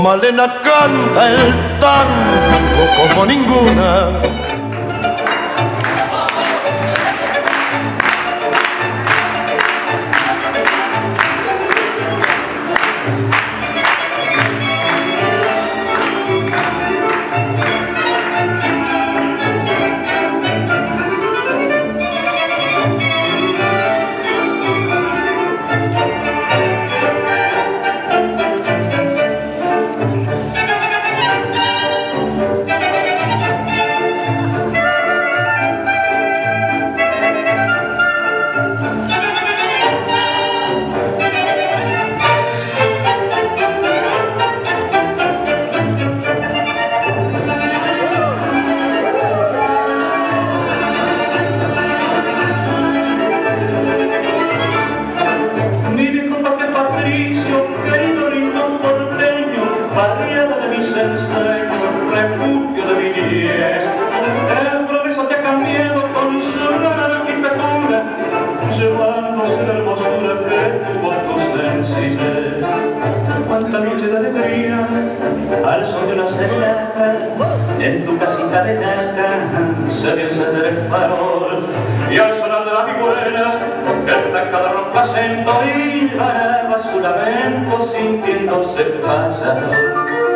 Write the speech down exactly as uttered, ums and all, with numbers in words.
Malena canta el tango como ninguna. Cuánta noche de alegría al son de una serenata en tu casita de nata se ve encender el farol y al sonar de las vihuelas el tacada rompe acento y varaba su lamento sintiéndose pasador.